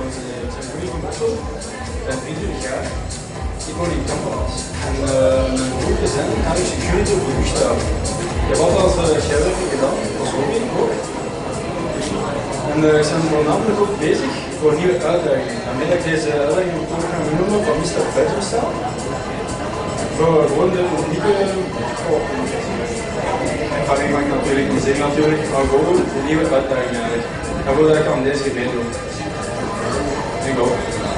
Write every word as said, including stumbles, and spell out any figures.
want uh, we zijn Louis van Bossel, ik ben drieëntwintig jaar, ik woon in Kampenaars. En uh, mijn beroepen zijn eigenlijk security op de luchthaven. Ik heb altijd als uh, schrijver gedaan, als hobby ook. En uh, ik ben voornamelijk ook bezig voor nieuwe uitdagingen. En met dat ik deze uitdaging ook gaan noemen van mister Badger staan. Voor gewoon de unieke oh, ervaring mag ik natuurlijk niet zeggen natuurlijk, maar gewoon de nieuwe uitdagingen eigenlijk. En voordat ik aan deze gemeente doe. Ik ook.